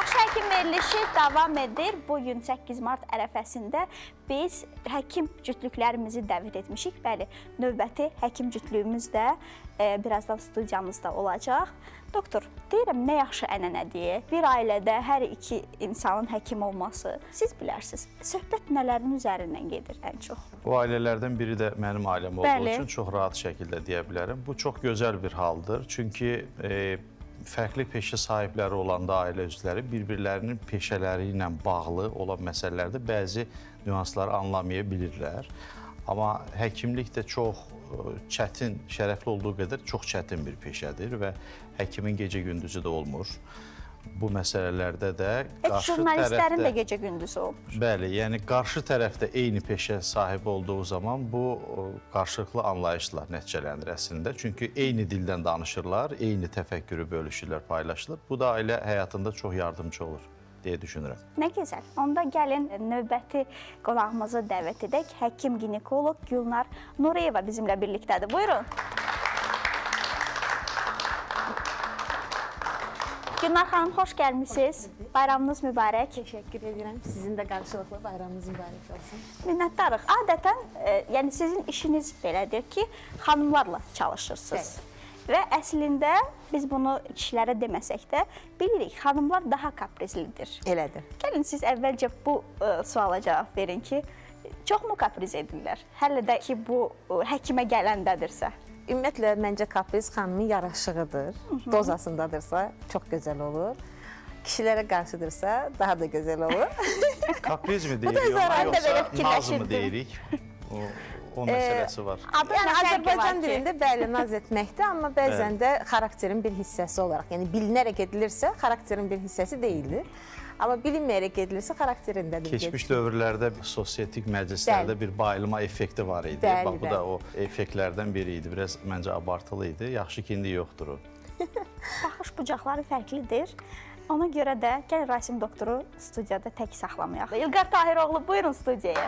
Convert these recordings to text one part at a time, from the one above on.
Yaxşı həkim verilişi davam edir. Bugün 8 mart ərəfəsində biz həkim cütlüklərimizi dəvət etmişik. Bəli, növbəti həkim cütlüyümüz də birazdan studiyamızda olacaq. Doktor, deyirəm, nə yaxşı ənənədir. Bir ailədə hər iki insanın həkim olması. Siz bilərsiniz, söhbət nələrin üzərindən gedir ən çox? Bu ailələrdən biri də mənim ailəm olduğu üçün çox rahat şəkildə deyə bilərəm. Bu çox gözəl bir haldır. Çünki fərqli peşə sahibləri olanda ailə üzvləri bir-birlərinin peşələri ilə bağlı olan məsələlərdə bəzi nüansları anlamaya bilirlər. Amma həkimlik də çox çətin, şərəfli olduğu qədər çox çətin bir peşədir və həkimin gecə-gündüzü də olmur. Bu məsələlərdə də qarşı jurnalistlərin də gecə-gündüzü olmur. Bəli, yəni qarşı tərəfdə eyni peşə sahibi olduğu zaman bu qarşılıqlı anlayışla nəticələnir əslində. Çünki eyni dildən danışırlar, eyni təfəkkürü bölüşürlər, paylaşılır. Bu da ailə həyatında çox yardımcı olur deyə düşünürəm. Nə gözəl. Onda gəlin növbəti qonağımızı dəvət edək. Həkim ginekoloq Gülnar Nuriyeva bizimlə birlikdədir. Buyurun. Gülnar xanım, xoş gəlmişsiniz. Bayramınız mübarək. Təşəkkür edirəm. Sizin də qarşılıqlı bayramınız mübarək olsun. Minnətdarıq. Adətən, yəni sizin işiniz belədir ki, xanımlarla çalışırsınız. Və əslində biz bunu kişilərə deməsək də bilirik, xanımlar daha kaprizlidir. Elədir. Gəlin siz əvvəlcə bu suala cavab verin ki, çoxmu kapriz edirlər? Hələ də ki, bu həkimə gələndədirsə. Ümumiyyətlə, məncə kapriz xanımın yaraşığıdır. Dozasındadırsa çox gözəl olur. Kişilərə qarşıdırsa daha da gözəl olur. Kapriz mi deyirik ona, yoxsa naz mı deyirik? O məsələsi var. Yəni, Azərbaycan dilində bəli, naz etməkdir, amma bəzən də xarakterin bir hissəsi olaraq, yəni bilinərək edilirsə, xarakterin bir hissəsi deyildir. Amma bilinməyərək edilirsə, xarakterindədir. Keçmiş dövrlərdə sosiyetik məclislərdə bir bayılma effekti var idi. Bax, bu da o effektlərdən biri idi. Biraz məncə abartılı idi. Yaxşı ki, indi yoxdur o. Baxış bucaqları fərqlidir. Ona görə də gəl Rasim doktoru studiyada tək saxlamayaq. İlqar Tahiroğlu, buyurun studiyaya.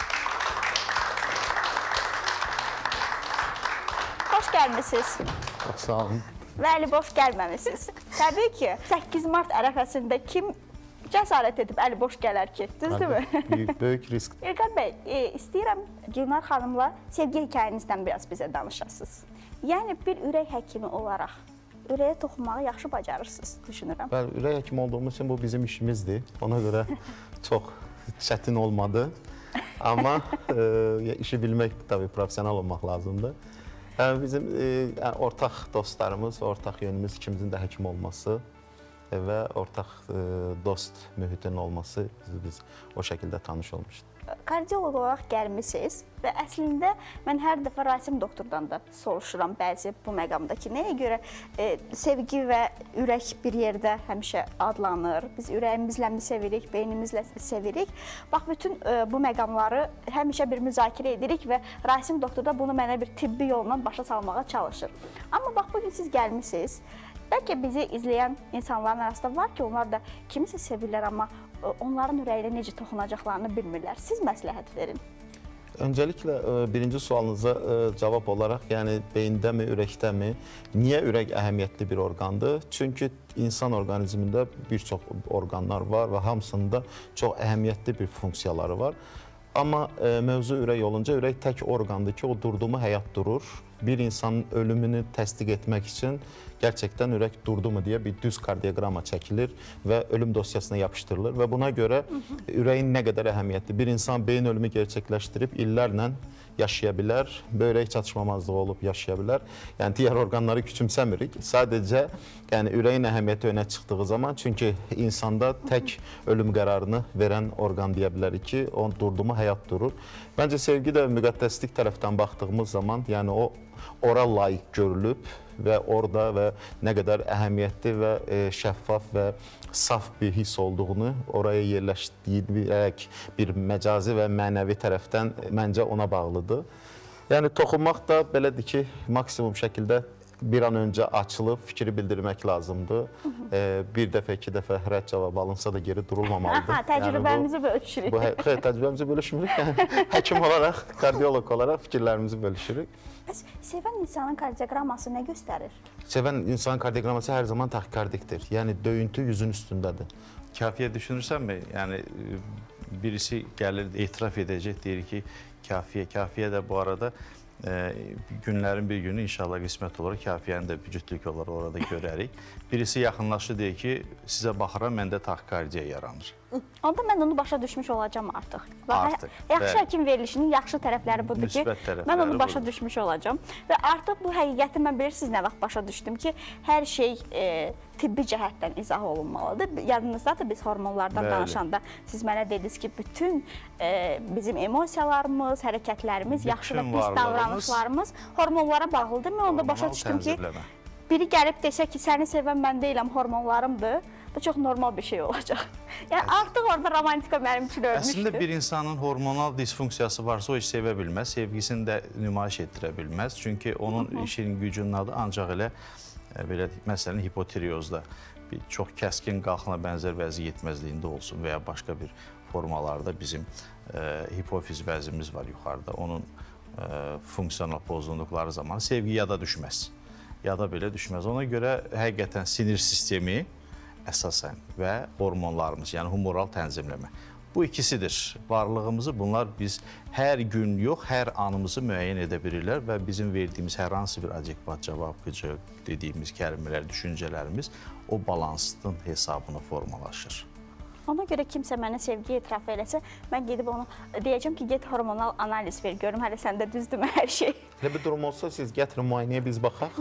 Xoş gəlmişsiniz. Çox sağ olun. Bəli, boş gəlməmişsiniz. Təbii ki, 8 mart ərəfəsində kim cəsarət edib əli boş gələr ki, düzdürmü? Böyük risk. İlqar bəy, istəyirəm Gülnar xanımla sevgi hekayənizdən biraz bizə danışasınız. Yəni, bir ürək həkimi olaraq ürəyə toxunmağı yaxşı bacarırsınız, düşünürəm. Bəli, ürək həkimi olduğumuz üçün bu bizim işimizdir. Ona görə çox çətin olmadı. Amma işi bilmək, tabii, profesional olmaq lazımdır. Bizim ortaq dostlarımız, ortaq yönümüz ikimizin də həkim olması və ortaq dost mühitin olması biz o şəkildə tanış olmuşdur. Kardioloq olaraq gəlmişsiniz və əslində mən hər dəfə Rasim doktordan da soruşuram bəzi bu məqamdakı nəyə görə sevgi və ürək bir yerdə həmişə adlanır. Biz ürəyimizlə mi sevirik, beynimizlə sevirik. Bax, bütün bu məqamları həmişə bir müzakirə edirik və Rasim doktor da bunu mənə bir tibbi yolla başa salmağa çalışır. Amma bax, bugün siz gəlmişsiniz. Bəlkə bizi izləyən insanların arasında var ki, onlar da kimisə sevirlər, amma onların ürəyinə necə toxunacaqlarını bilmirlər. Siz məsləhət verin. Öncəliklə, birinci sualınıza cavab olaraq, yəni beyindəmi, ürəkdəmi, niyə ürək əhəmiyyətli bir orqandır? Çünki insan orqanizmində bir çox orqanlar var və hamısında çox əhəmiyyətli bir funksiyaları var. Amma mövzu ürək olunca, ürək tək orqandır ki, o durdu mu həyat durur. Bir insanın ölümünü təsdiq etmək üçün gerçəkdən ürək durdu mu deyə bir düz kardioqrama çəkilir və ölüm dosyasına yapışdırılır və buna görə ürəyin nə qədər əhəmiyyətli. Bir insan beyin ölümü gerçəkləşdirib illərlə yaşaya bilər, böyrək çatışmamazlığı olub yaşaya bilər. Yəni, digər orqanları küçümsəmirik. Sadəcə, yəni, ürəyin əhəmiyyəti önə çıxdığı zaman, çünki insanda tək ölüm qərarını verən orqan deyə bilərik ki, o durdu mu həyat durur. Məncə, sevgi də müqəddəslik tərəfdən baxdığımız zaman, yəni o ora layiq görülüb və orada və nə qədər əhəmiyyətli və şəffaf və saf bir hiss olduğunu oraya yerləşdirərək bir məcazi və mənəvi tərəfdən məncə ona bağlıdır. Yəni, toxunmaq da belədir ki, maksimum şəkildə bir an öncə açılıb fikri bildirmək lazımdır. Bir dəfə, iki dəfə rədd cavab alınsa da geri durulmamalıdır. Aha, təcrübəmizi bölüşürük. Xeyr, təcrübəmizi bölüşmürük. Yəni, həkim olaraq, kardioloq olaraq fikirlərimizi bölüşürük. Bəs sevən insanın kardioqramması nə göstərir? Sevən insanın kardioqramması hər zaman taxikardikdir. Yəni, döyüntü yüzün üstündədir. Kafiyə düşünürsənmi? Yəni, birisi gəlir, etiraf edəcək, deyir ki, kafiyə də bu arada günlərin bir günü inşallah qismət olaraq kafiyəni də cütlük olaraq orada görərik. Birisi yaxınlaşır, deyir ki, sizə baxıram, məndə taxikardiya yaranır. Onda mən onu başa düşmüş olacağım artıq. Artıq. Yaxşı həkim verilişinin yaxşı tərəfləri budur ki, mən onu başa düşmüş olacağam. Və artıq bu həqiqəti mən bilirsiniz nə vaxt başa düşdüm ki, hər şey tibbi cəhətdən izah olunmalıdır. Yadınızdadır biz hormonlardan danışanda siz mənə dediniz ki, bütün bizim emosiyalarımız, hərəkətlərimiz, yaxşı və pis davranışlarımız hormonlara bağlıdır. Mən onda başa düşdüm ki, biri gəlib desə ki, səni sevən mən deyiləm, hormonlarımdır. Bu çox normal bir şey olacaq. Yəni artıq orada romantika mənim üçün ölmüşdür. Əslində bir insanın hormonal disfunksiyası varsa o heç sevə bilməz, sevgisini də nümayiş etdirə bilməz. Çünki onun işin gücünün adı ancaq belə məsələn hipotireozda çox kəskin qalxına bənzər vəzi yetməzliyində olsun və ya başqa bir formalarda bizim hipofiz vəzimiz var yuxarıda. Onun funksional pozğunluqları zamanı sevgi yada düşməz. Yada belə düşməz. Ona görə həqiqətən sinir sistemi əsasən və hormonlarımız, yəni humoral tənzimləmə. Bu ikisidir. Varlığımızı bunlar biz hər gün yox, hər anımızı müəyyən edə bilirlər və bizim verdiyimiz hər hansı bir adekvat cavab, qıcıq dediyimiz kəlmələr, düşüncələrimiz o balansın hesabına formalaşır. Ona görə kimsə mənə sevgi etiraf eləsə, mən gedib onu deyəcəm ki, get hormonal analiz ver, görüm hələ səndə düzdürmü hər şey. Elə bir durum olsa siz gətirin müayinəyə biz baxaq.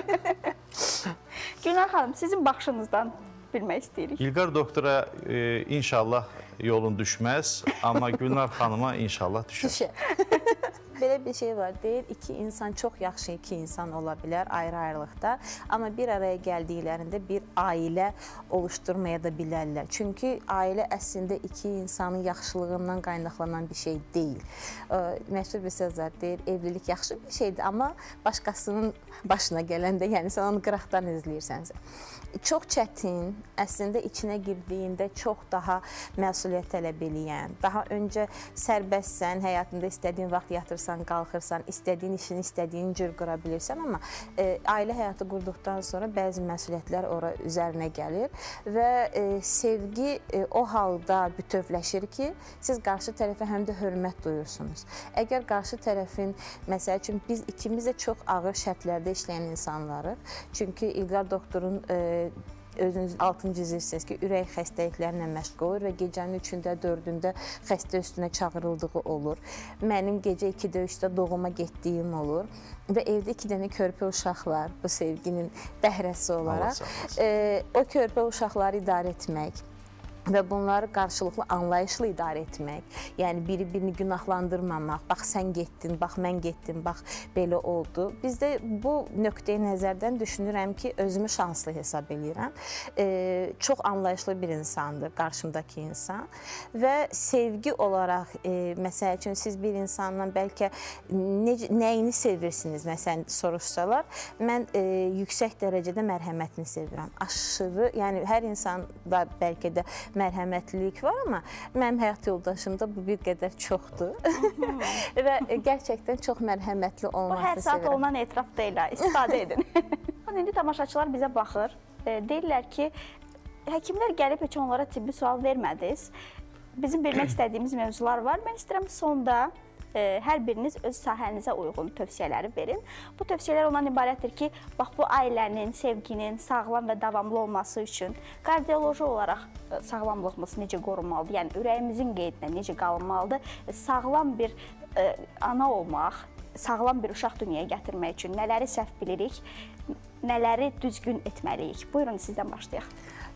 Gülnar xanım, sizin baxışınızdan bilmək istəyirik. İlqar doktora inşallah yolun düşməz, amma Gülnar xanıma inşallah düşər. Belə bir şey var, deyir, iki insan çox yaxşı iki insan ola bilər ayrı-ayrılıqda, amma bir araya gəldiklərində bir ailə oluşturmaya da bilərlər. Çünki ailə əslində iki insanın yaxşılığından qaynaqlanan bir şey deyil. Məşhur bir söz var, deyir, evlilik yaxşı bir şeydir, amma başqasının başına gələndə, yəni sən onu qıraqdan izləyirsənsə. Çox çətin, əslində içinə girdiyində çox daha məsuliyyət tələb eləyən, daha öncə sərbəstsən, həyatında istədiyin vaxt yatırsan, qalxırsan, istədiyin işini istədiyin cür qura bilirsən, amma ailə həyatı qurduqdan sonra bəzi məsuliyyətlər üzərinə gəlir və sevgi o halda bütövləşir ki, siz qarşı tərəfə həm də hörmət duyursunuz. Əgər qarşı tərəfin, məsəl üçün biz ikimiz də çox ağır şərtlərdə işləyən insanlarıq, çünki İlqar doktorun özünüz altını çizirsiniz ki, ürək xəstəliklərinə məşğul olur və gecənin 3-də, 4-də xəstə üstünə çağırıldığı olur. Mənim gecə 2-də, 3-də doğuma getdiyim olur və evdə 2 dənə körpə uşaqlar bu sevginin bəhrəsi olaraq. O körpə uşaqları idarə etmək və bunları qarşılıqlı anlayışlı idarə etmək, yəni biri-birini günahlandırmamaq, bax sən getdin, bax mən getdim, bax belə oldu. Bizdə bu nöqteyi nəzərdən düşünürəm ki, özümü şanslı hesab edirəm. Çox anlayışlı bir insandır qarşımdakı insan və sevgi olaraq, məsəl üçün siz bir insanla bəlkə nəyini sevirsiniz, məsələn, soruşsalar, mən yüksək dərəcədə mərhəmətini sevirəm. Aşırı, yəni hər insanda bəlkə də mərhəmətlilik var, amma mənim həyat yoldaşımda bu bir qədər çoxdur və gerçəkdən çox mərhəmətli olmasını sevirəm. Bu hər saat olunan etiraf deyil, istifadə edin. İndi tamaşaçılar bizə baxır, deyirlər ki, həkimlər gəlib heç onlara tibbi sual vermədiniz. Bizim bilmək istədiyimiz mövzular var. Mən istəyirəm sonda hər biriniz öz sahənizə uyğun tövsiyələri verin. Bu tövsiyələr ondan ibarətdir ki, bax bu ailənin, sevginin sağlam və davamlı olması üçün kardioloji olaraq sağlamlığımız necə qorunmalıdır, yəni ürəyimizin qeydinə necə qalınmalıdır, sağlam bir ana olmaq, sağlam bir uşaq dünyaya gətirmək üçün nələri səhv bilirik, nələri düzgün etməliyik. Buyurun, sizdən başlayaq.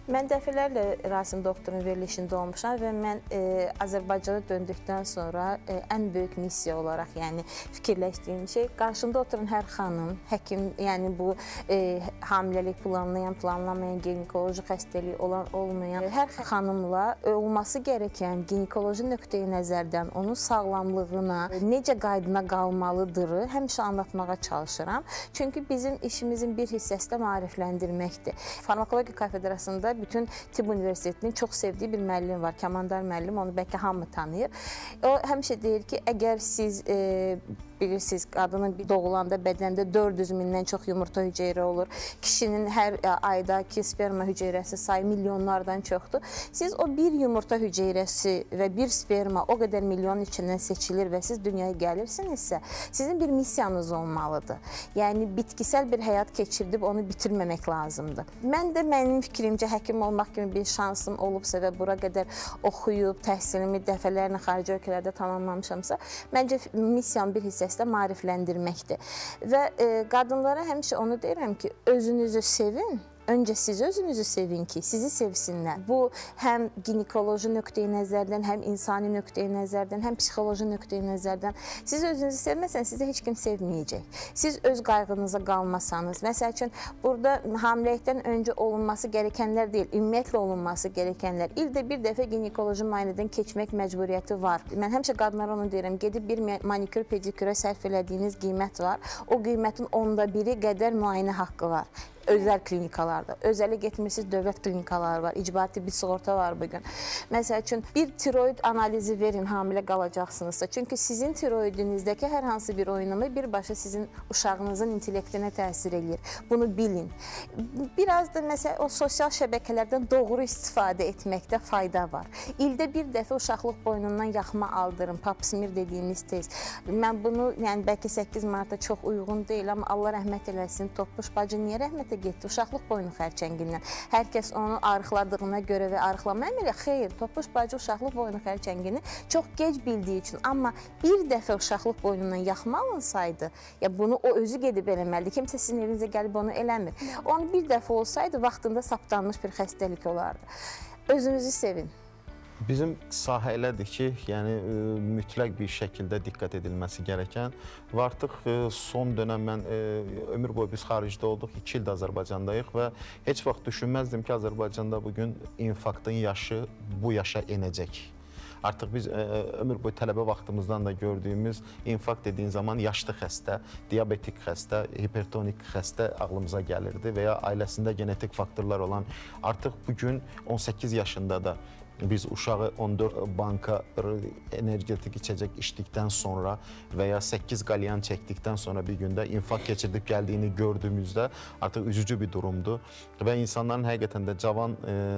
Mən dəfələrlə Rasim doktorun verilişində olmuşam və mən Azərbaycana döndükdən sonra ən böyük missiya olaraq, yəni fikirləşdiyim şey, qarşımda oturan hər xanım, həkim, yəni bu hamiləlik planlayan, planlamayan, ginekoloji xəstəliyi olan, olmayan hər xanımla olması gərəkən ginekoloji nöqteyi nəzərdən onun sağlamlığına, necə qaydına qalmalıdır, həmişə anlatmağa çalışıram. Çünki bizim işimizin bir hissəsi də maarifləndirməkdir. Farmakologiya kafedrasında bütün Tibb Universitetinin çox sevdiyi bir müəllim var, Kəmandar müəllim, onu bəlkə hamı tanıyır. O həmişə deyir ki, əgər siz bilirsiniz, qadının doğulanda bədəndə 400 mindən çox yumurta hüceyrə olur. Kişinin hər aydakı sperma hüceyrəsi sayı milyonlardan çoxdur. Siz o bir yumurta hüceyrəsi və bir sperma o qədər milyonun içindən seçilir və siz dünyaya gəlirsinizsə, sizin bir missiyanız olmalıdır. Yəni, bitkisel bir həyat keçirdib onu bitirməmək lazımdır. Mən də mənim fikrimcə həkim olmaq kimi bir şansım olubsa və bura qədər oxuyub, təhsilimi dəfələrlə xarici ölkələrdə tamamlamışamsa, məncə missiyam bir hissəsi də maarifləndirməkdir. Və qadınlara həmişə onu deyirəm ki, özünüzü sevin. Öncə siz özünüzü sevin ki, sizi sevsinlər. Bu, həm ginekoloji nöqteyi nəzərdən, həm insani nöqteyi nəzərdən, həm psixoloji nöqteyi nəzərdən. Siz özünüzü sevməsəniz, sizi heç kim sevməyəcək. Siz öz qayğınıza qalmasanız, məsəl üçün, burada hamiləlikdən öncə olunması gərəkənlər deyil, ümumiyyətlə olunması gərəkənlər. İldə bir dəfə ginekoloji müayinədən keçmək məcburiyyəti var. Mən həmişə qadınlara onu deyirəm, gedib bir manikür, pedikürə sərf elədiyiniz qiymət var. O qiymətin 1/10 qədər müayinə haqqı var. Özəl klinikalarda. Özələ getmirsiniz, dövlət klinikaları var, icbari tibbi sığorta var bugün. Məsəl üçün, bir tiroid analizi verin, hamilə qalacaqsınızsa. Çünki sizin tiroidinizdəki hər hansı bir oynama birbaşa sizin uşağınızın intellektinə təsir edir. Bunu bilin. Biraz da məsələn, o sosial şəbəkələrdən doğru istifadə etməkdə fayda var. İldə bir dəfə uşaqlıq boynundan yaxma aldırın, pap smear dediyimiz test. Mən bunu, yəni bəlkə 8 Martda çox uyğun deyil, amma Allah rəhmət eləsin, Toppuş bacı niyə rəhmət getdi, uşaqlıq boynu xərçəngindən. Hər kəs onu arıqladığına görə və arıqlamaya elə, xeyr, Toppuş bacı uşaqlıq boynu xərçəngini çox gec bildiyi üçün, amma bir dəfə uşaqlıq boynundan yaxma alınsaydı, ya bunu o özü gedib eləməlidir, kimsə sizin evinizə gəlib onu eləmir. Onu bir dəfə olsaydı, vaxtında saptanmış bir xəstəlik olardı. Özünüzü sevin. Bizim sahə elədir ki, yəni mütləq bir şəkildə diqqət edilməsi gərəkən və artıq son dönəm mən ömür boyu biz xaricdə olduq, 2 ildə Azərbaycandayıq və heç vaxt düşünməzdim ki, Azərbaycanda bugün infarktın yaşı bu yaşa enəcək. Artıq biz ömür boyu tələbə vaxtımızdan da gördüyümüz infarkt dediyin zaman yaşlı xəstə, diabetik xəstə, hipertonik xəstə ağlımıza gəlirdi və ya ailəsində genetik faktorlar olan artıq bugün 18 yaşında da biz uşağı 14 banka energetik içəcək içdikdən sonra və ya 8 qalyan çəkdikdən sonra bir gündə infarkt keçirdib gəldiyini gördüyümüzdə artıq üzücü bir durumdur və insanların həqiqətən də cavan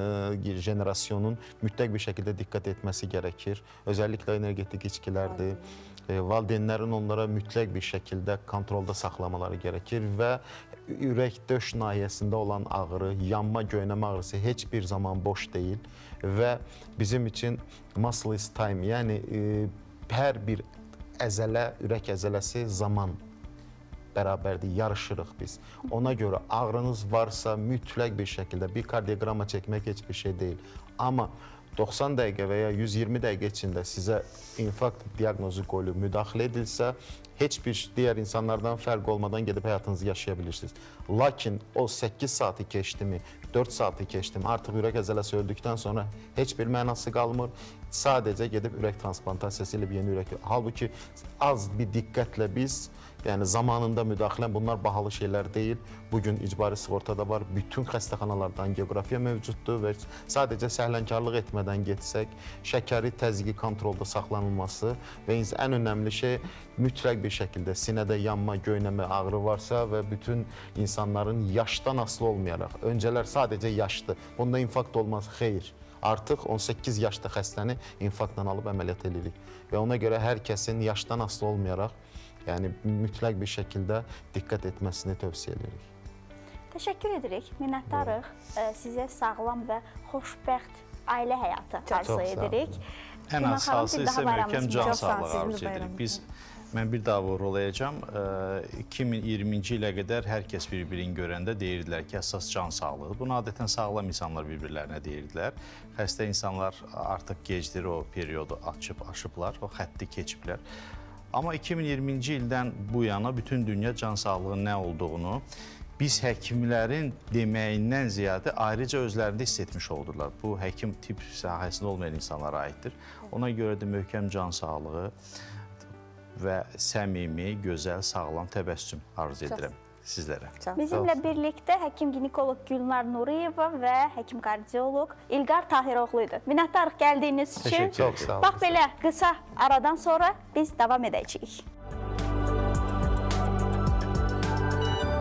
jenerasyonun mütləq bir şəkildə diqqət etməsi gərəkir. Özəlliklə energetik içkilərdir. Valideynlərin onlara mütləq bir şəkildə kontrolda saxlamaları gərəkir və ürək-döş nahiyəsində olan ağrı, yanma, göynəmə ağrısı heç bir zaman boş deyil və bizim üçün muscle is time, yəni hər bir əzələ, ürək əzələsi zaman bərabərdir, yarışırıq biz. Ona görə ağrınız varsa mütləq bir şəkildə bir kardioqrama çəkmək heç bir şey deyil. Amma 90 dəqiqə və ya 120 dəqiqə içində sizə infarkt diaqnozu qoyulub müdaxilə edilsə, heç bir digər insanlardan fərq olmadan gedib həyatınızı yaşaya bilirsiniz. Lakin o 8 saatı keçdimi, 4 saatı keçdimi, artıq ürək əzələsi öldükdən sonra heç bir mənası qalmır. Sadəcə gedib ürək transplantasiyası ilə bir yeni ürək. Halbuki az bir diqqətlə biz, yəni zamanında müdaxilə, bunlar bahalı şeylər deyil. Bugün icbari sığortada var, bütün xəstəxanalardan geografiya mövcuddur və sadəcə səhlənkarlıq etmədən getsək, şəkəri təzyiqi kontrolda saxlanılması və ən önəmli şey mütləq bir şəkildə sinədə yanma, göynəmə, ağrı varsa və bütün insanların yaşdan asılı olmayaraq, öncələr sadəcə yaşdır, bunda infarkt olmaz, xeyr. Artıq 18 yaşda xəstəni infarktdan alıb əməliyyat edirik və ona görə hər kəsin yaşdan asılı olmayaraq, yəni mütləq bir şəkildə diqqət etməsini tövsiyə edirik. Təşəkkür edirik, minnətdarıq. Sizə sağlam və xoşbəxt ailə həyatı arzu edirik. Ən əsası isə möhkəm can sağlığı arzu edirik. Biz Mən bir daha vurğulayacağam. 2020-ci ilə qədər hər kəs bir-birini görəndə deyirdilər ki, əsas can sağlığı. Bunu adətən sağlam insanlar bir-birlərinə deyirdilər. Xəstə insanlar artıq gecdir o periodu aşıblar, o xətti keçiblər. Amma 2020-ci ildən bu yana bütün dünya can sağlığının nə olduğunu biz həkimlərin deməyindən ziyadə ayrıca özlərində hiss etmiş oldular. Bu, həkim tibb sahəsində olmayan insanlara aiddir. Ona görə də möhkəm can sağlığı və səmimi, gözəl, sağlam təbəssüm arzu edirəm sizlərə. Bizimlə birlikdə həkim ginekoloq Gülnar Nuriyeva və həkim kardioloq İlqar Tahiroğlu idi. Minnətdarıq gəldiyiniz üçün. Təşəkkür ederim. Bax belə qısa aradan sonra biz davam edəcəyik.